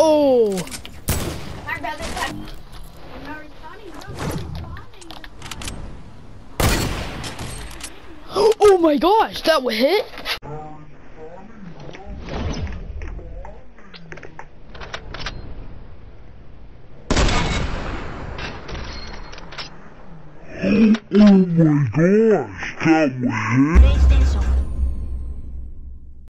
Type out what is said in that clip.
Oh! Oh my gosh, that would hit? Oh my gosh, that was it?